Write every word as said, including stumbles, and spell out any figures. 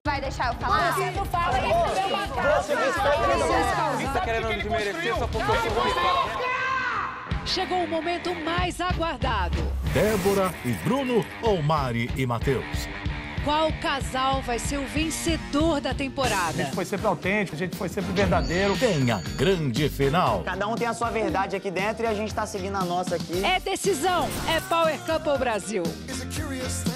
Vai deixar eu falar? Você não fala e recebeu uma casa. Você respeita quem tá querendo desmerecer só porque eu sou bonito. Chegou o momento mais aguardado. Débora e Bruno ou Mari e Matheus? Qual casal vai ser o vencedor da A temporada? gente foi sempre autêntico, a gente foi sempre verdadeiro. Tem a grande final. Cada um tem a sua verdade aqui dentro e a gente tá seguindo a nossa aqui. É decisão, é Power Couple Brasil. Is a curious thing.